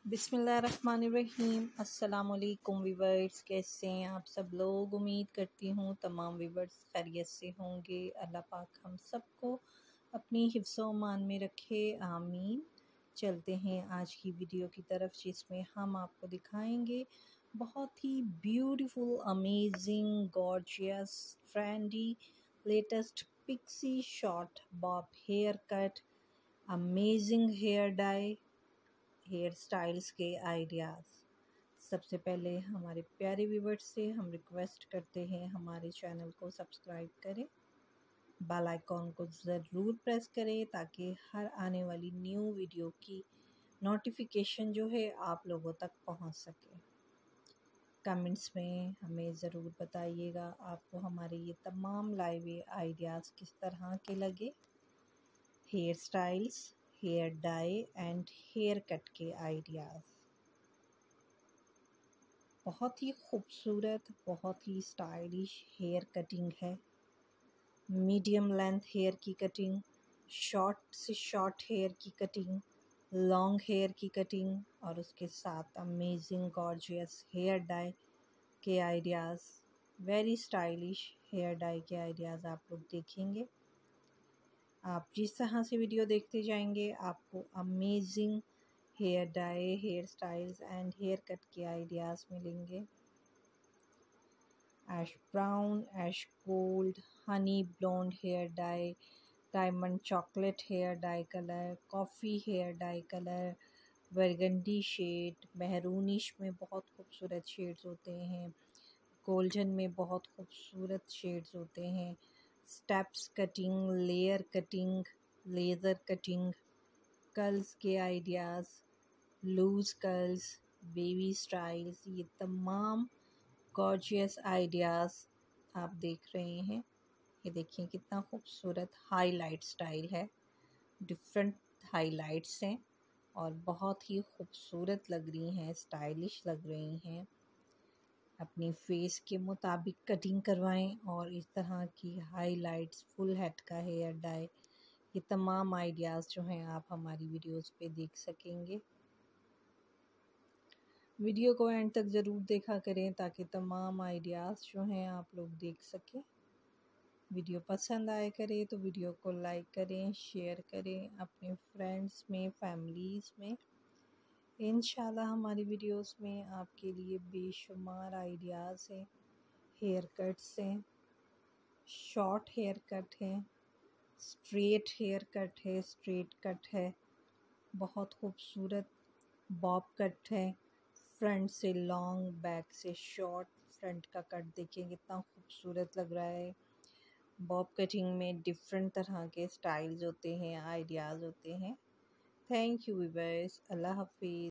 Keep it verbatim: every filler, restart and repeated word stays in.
बिस्मिल्लाहिर्रहमानिर्रहीम। अस्सलाम वालेकुम वीवर्स, कैसे हैं आप सब लोग। उम्मीद करती हूँ तमाम वीवर्स खैरियत से होंगे। अल्लाह पाक हम सबको अपनी हिफ्ज़ो मान में रखे, आमीन। चलते हैं आज की वीडियो की तरफ, जिसमें हम आपको दिखाएंगे बहुत ही beautiful, amazing, gorgeous, trendy, latest pixie short bob hair cut, amazing hair dye, hair styles के आइडियाज़। सबसे पहले हमारे प्यारे व्यूवर्स से हम रिक्वेस्ट करते हैं हमारे चैनल को सब्सक्राइब करें, बेल आइकॉन को ज़रूर प्रेस करें ताकि हर आने वाली न्यू वीडियो की नोटिफिकेशन जो है आप लोगों तक पहुंच सके। कमेंट्स में हमें ज़रूर बताइएगा आपको हमारे ये तमाम लाइव आइडियाज़ किस तरह के लगे। Hair styles, hair dye and hair cut के आइडियाज़। बहुत ही खूबसूरत, बहुत ही स्टाइलिश हेयर कटिंग है। मीडियम लेंथ हेयर की कटिंग, शॉर्ट से शॉर्ट हेयर की कटिंग, लॉन्ग हेयर की कटिंग और उसके साथ अमेजिंग गॉर्जियस हेयर डाई के ideas. Very stylish hair dye के आइडियाज़ आप लोग देखेंगे। आप जिस तरह से वीडियो देखते जाएंगे आपको amazing hair dye, hair styles and hair cut के आइडियाज़ मिलेंगे। Ash brown, ash gold, honey blonde hair dye, diamond chocolate hair dye colour, coffee hair dye colour, burgundy shade, मेहरूनिश में बहुत खूबसूरत शेड्स होते हैं, गोल्डन में बहुत खूबसूरत शेड्स होते हैं, steps cutting, layer cutting, laser cutting, curls के ideas, loose curls, baby styles, ये तमाम गॉर्जियस आइडियाज़ आप देख रहे हैं। ये देखिए कितना खूबसूरत हाईलाइट स्टाइल है, डिफरेंट हाईलाइट्स हैं और बहुत ही खूबसूरत लग रही हैं, स्टाइलिश लग रही हैं। अपनी फेस के मुताबिक कटिंग करवाएं और इस तरह की हाईलाइट्स, फुल हेड का हेयर डाई, ये तमाम आइडियाज़ जो हैं आप हमारी वीडियोस पे देख सकेंगे। वीडियो को एंड तक ज़रूर देखा करें ताकि तमाम आइडियाज़ जो हैं आप लोग देख सकें। वीडियो पसंद आए करे तो वीडियो को लाइक करें, शेयर करें अपने फ्रेंड्स में, फैमिलीज़ में। इंशाल्लाह हमारी वीडियोस में आपके लिए बेशुमार आइडियाज़ हैं। हेयर कट्स हैं, शॉर्ट हेयर कट है, स्ट्रेट हेयर कट है, स्ट्रेट कट है, बहुत खूबसूरत बॉब कट है, फ्रंट से लॉन्ग, बैक से शॉर्ट। फ्रंट का कट देखिए कितना खूबसूरत लग रहा है। बॉब कटिंग में डिफरेंट तरह के स्टाइल्स होते हैं, आइडियाज़ होते हैं। थैंक यू वीवर्स, अल्लाह हाफिज़।